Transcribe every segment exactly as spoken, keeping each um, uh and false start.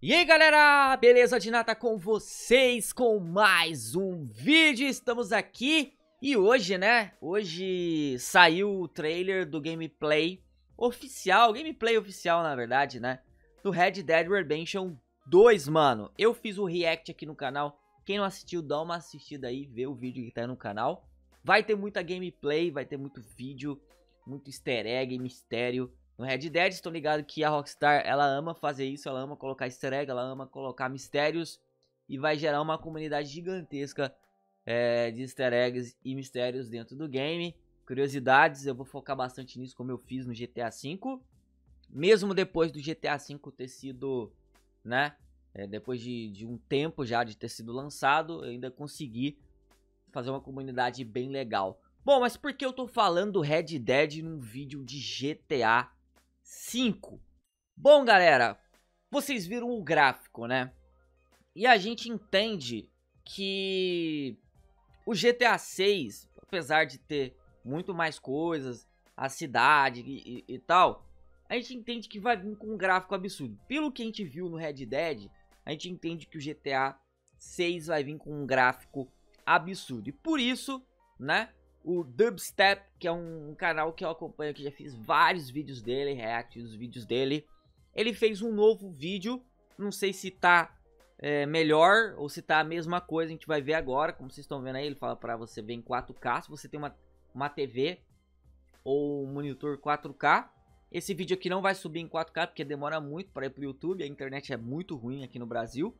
E aí galera, beleza de nata com vocês com mais um vídeo, estamos aqui e hoje né, hoje saiu o trailer do gameplay oficial, gameplay oficial na verdade né, do Red Dead Redemption dois, mano. Eu fiz o react aqui no canal, quem não assistiu dá uma assistida aí, vê o vídeo que tá no canal. Vai ter muita gameplay, vai ter muito vídeo, muito easter egg, mistério. No Red Dead, estou ligado que a Rockstar, ela ama fazer isso, ela ama colocar easter egg, ela ama colocar mistérios e vai gerar uma comunidade gigantesca é, de easter eggs e mistérios dentro do game. Curiosidades, eu vou focar bastante nisso como eu fiz no G T A cinco. Mesmo depois do G T A cinco ter sido, né, é, depois de, de um tempo já de ter sido lançado, eu ainda consegui fazer uma comunidade bem legal. Bom, mas por que eu tô falando do Red Dead num vídeo de G T A cinco? Bom, galera, vocês viram o gráfico, né? E a gente entende que o G T A seis, apesar de ter muito mais coisas, a cidade e, e, e tal, a gente entende que vai vir com um gráfico absurdo. Pelo que a gente viu no Red Dead, a gente entende que o G T A seis vai vir com um gráfico absurdo. E por isso, né, o Dubstep, que é um canal que eu acompanho, que já fiz vários vídeos dele, react dos vídeos dele, ele fez um novo vídeo, não sei se tá é, melhor ou se tá a mesma coisa, a gente vai ver agora. Como vocês estão vendo aí, ele fala pra você ver em quatro K, se você tem uma, uma T V ou um monitor quatro K. Esse vídeo aqui não vai subir em quatro K, porque demora muito para ir pro YouTube, a internet é muito ruim aqui no Brasil.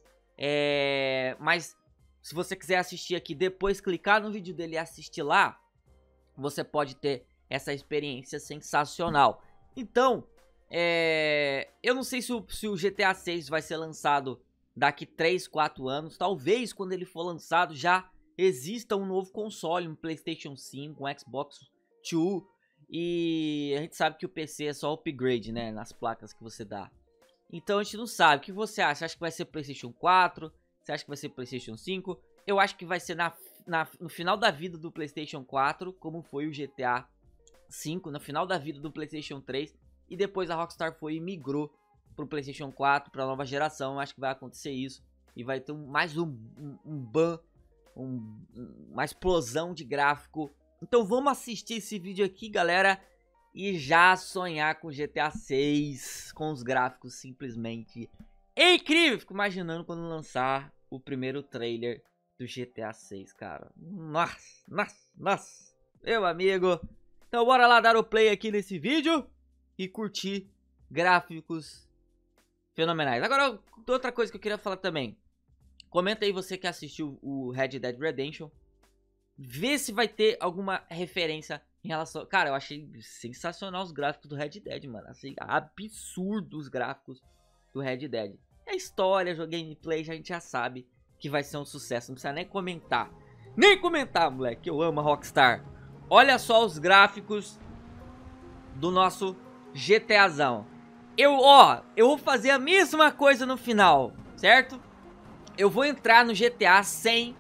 É... Mas se você quiser assistir aqui, depois clicar no vídeo dele e assistir lá, você pode ter essa experiência sensacional. Então, é... eu não sei se o, se o G T A seis vai ser lançado daqui três, quatro anos. Talvez quando ele for lançado já exista um novo console, um PlayStation cinco, um Xbox dois. E a gente sabe que o P C é só upgrade, né, nas placas que você dá. Então a gente não sabe. O que você acha? Você acha que vai ser PlayStation quatro? Você acha que vai ser PlayStation cinco? Eu acho que vai ser na, na, no final da vida do PlayStation quatro, como foi o G T A cinco, no final da vida do PlayStation três. E depois a Rockstar foi e migrou pro PlayStation quatro, pra nova geração. Eu acho que vai acontecer isso. E vai ter um, mais um, um, um ban, um, uma explosão de gráfico. Então vamos assistir esse vídeo aqui, galera, e já sonhar com G T A seis, com os gráficos simplesmente é incrível. Fico imaginando quando lançar o primeiro trailer do G T A seis, cara. Nossa, nossa, nossa, meu amigo. Então bora lá dar o play aqui nesse vídeo e curtir gráficos fenomenais. Agora, outra coisa que eu queria falar também. Comenta aí você que assistiu o Red Dead Redemption. Vê se vai ter alguma referência em relação... Cara, eu achei sensacional os gráficos do Red Dead, mano. Achei absurdo os gráficos do Red Dead. A história, o gameplay, a gente já sabe que vai ser um sucesso. Não precisa nem comentar. Nem comentar, moleque. Eu amo a Rockstar. Olha só os gráficos do nosso GTAzão. Eu, ó, eu vou fazer a mesma coisa no final, certo? Eu vou entrar no G T A sem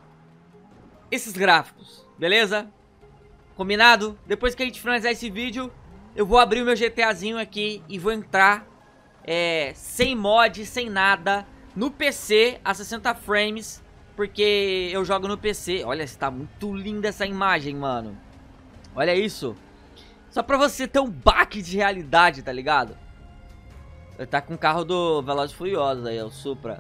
esses gráficos, beleza? Combinado? Depois que a gente finalizar esse vídeo, eu vou abrir o meu GTAzinho aqui e vou entrar é, sem mod, sem nada, no P C a sessenta frames, porque eu jogo no P C. Olha, está muito linda essa imagem, mano. Olha isso. Só pra você ter um baque de realidade, tá ligado? Ele tá com o carro do Velozes e Furiosos aí, o Supra.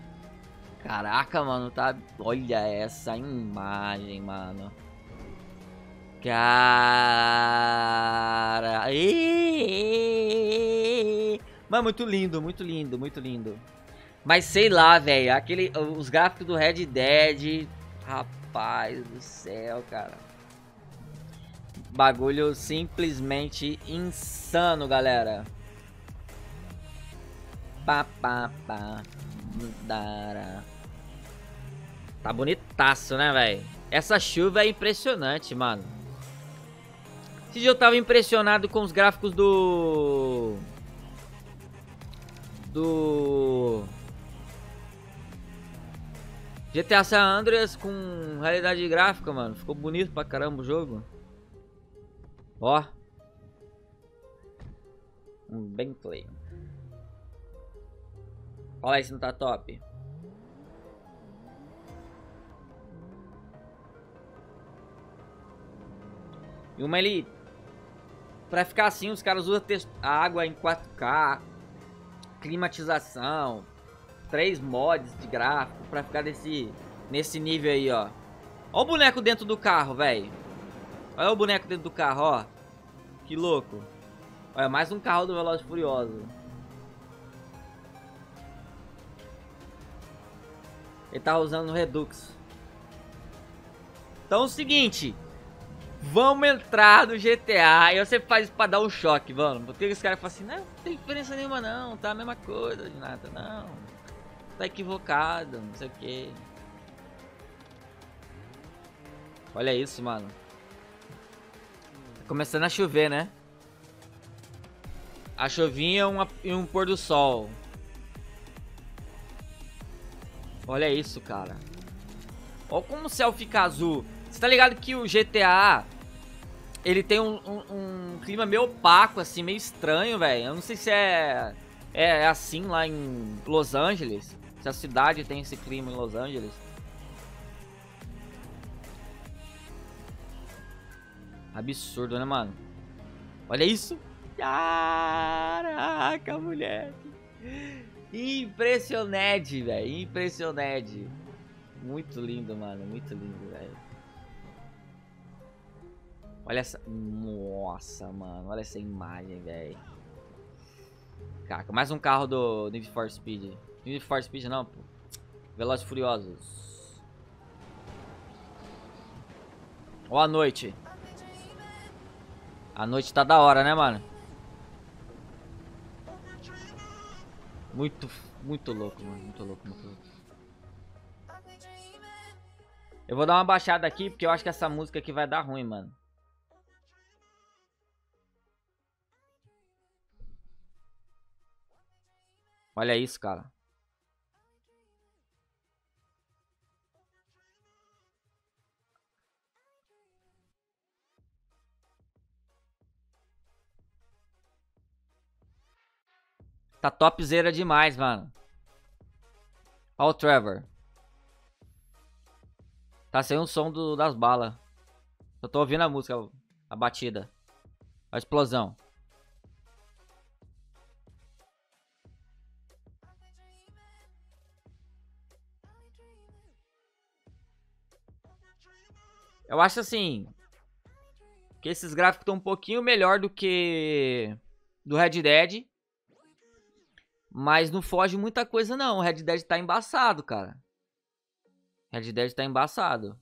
Caraca, mano, tá... Olha essa imagem, mano. Cara... Mano, muito lindo, muito lindo, muito lindo. Mas sei lá, velho, aquele... Os gráficos do Red Dead... Rapaz do céu, cara. Bagulho simplesmente insano, galera. Pá, pá, pá. Dara. Tá bonitaço, né, velho? Essa chuva é impressionante, mano. Esse dia eu tava impressionado com os gráficos do... Do... G T A San Andreas com realidade gráfica, mano. Ficou bonito pra caramba o jogo. Ó. Um Bentley. Olha lá, se não tá top. E uma ele... Pra ficar assim, os caras usam a água em quatro K, climatização, três mods de gráfico pra ficar desse, nesse nível aí, ó. Olha o boneco dentro do carro, velho. Olha o boneco dentro do carro, ó. Que louco. Olha, mais um carro do Velozes e Furiosos. Ele tá usando o Redux. Então é o seguinte... Vamos entrar no G T A. Eu sempre faço isso pra dar um choque, mano. Porque os caras falam assim, não, não tem diferença nenhuma não. Tá a mesma coisa de nada, não. Tá equivocado, não sei o que. Olha isso, mano. Tá começando a chover, né? A chuvinha uma, e um pôr do sol. Olha isso, cara. Olha como o céu fica azul. Você tá ligado que o G T A... Ele tem um, um, um clima meio opaco, assim, meio estranho, velho. Eu não sei se é, é, é assim lá em Los Angeles. Se a cidade tem esse clima em Los Angeles. Absurdo, né, mano? Olha isso. Caraca, moleque. Impressionante, velho. Impressionante. Muito lindo, mano. Muito lindo, velho. Olha essa... Nossa, mano. Olha essa imagem, velho. Caraca, mais um carro do Need for Speed. Need for Speed não, pô. Velozes e Furiosos. Ó a noite. A noite tá da hora, né, mano? Muito, muito louco, mano. Muito louco, muito louco. Eu vou dar uma baixada aqui, porque eu acho que essa música aqui vai dar ruim, mano. Olha isso, cara. Tá topzera demais, mano. Ó o Trevor. Tá sem o som do, das balas. Eu tô ouvindo a música, a batida. A explosão. Eu acho assim... que esses gráficos estão um pouquinho melhor do que... do Red Dead. Mas não foge muita coisa não. O Red Dead tá embaçado, cara. Red Dead tá embaçado.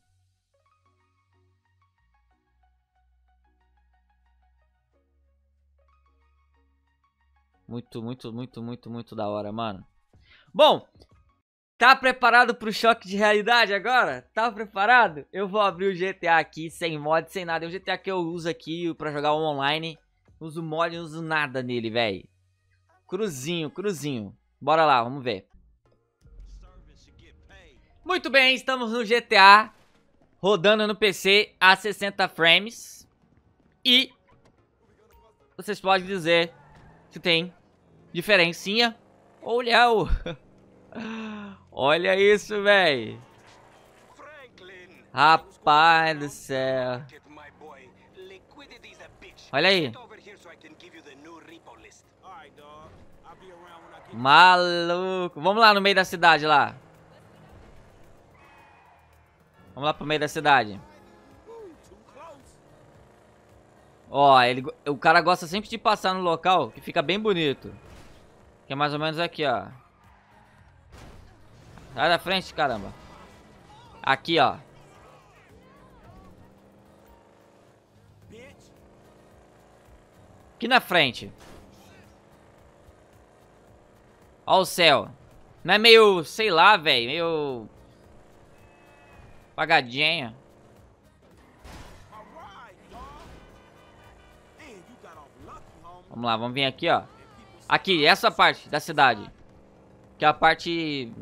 Muito, muito, muito, muito, muito da hora, mano. Bom, tá preparado pro choque de realidade agora? Tá preparado? Eu vou abrir o G T A aqui, sem mod, sem nada. É o G T A que eu uso aqui pra jogar online. Não uso mod, não uso nada nele, velho. Cruzinho, cruzinho. Bora lá, vamos ver. Muito bem, estamos no G T A. Rodando no P C a sessenta frames. E... vocês podem dizer que tem diferencinha. Olha o... olha isso, velho. Rapaz do céu. Olha aí. Maluco. Vamos lá no meio da cidade lá. Vamos lá pro meio da cidade. Ó, ele, o cara gosta sempre de passar no local que fica bem bonito. Que é mais ou menos aqui, ó. Sai da frente, caramba. Aqui, ó. Aqui na frente. Ó o céu. Não é meio, sei lá, velho, meio... apagadinha. Vamos lá, vamos vir aqui, ó. Aqui, essa parte da cidade. Que é a parte...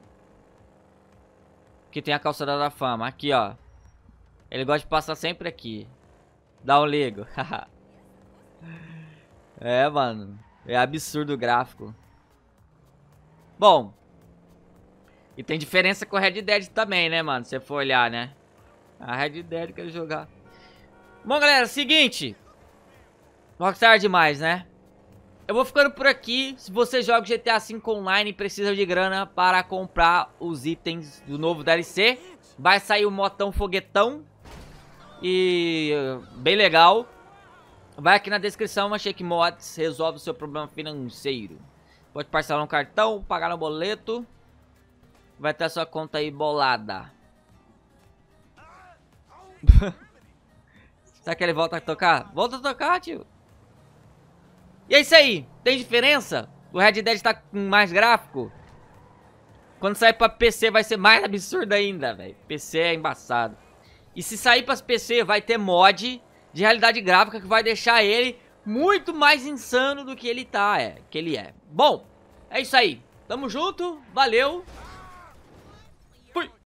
que tem a calçada da fama. Aqui, ó. Ele gosta de passar sempre aqui. Dá um ligo. É, mano. É absurdo o gráfico. Bom. E tem diferença com o Red Dead também, né, mano? Se você for olhar, né? A Red Dead quer jogar. Bom, galera, seguinte. Rockstar é demais, né? Eu vou ficando por aqui. Se você joga G T A cinco Online e precisa de grana para comprar os itens do novo D L C, vai sair o motão foguetão. E bem legal. Vai aqui na descrição, a Shake Mods resolve o seu problema financeiro. Pode parcelar no cartão, pagar no boleto. Vai ter a sua conta aí bolada. Será que ele volta a tocar? Volta a tocar, tio. E é isso aí. Tem diferença? O Red Dead tá com mais gráfico. Quando sair pra P C vai ser mais absurdo ainda, velho. P C é embaçado. E se sair pras P C vai ter mod de realidade gráfica que vai deixar ele muito mais insano do que ele tá, é, que ele é. Bom, é isso aí. Tamo junto. Valeu.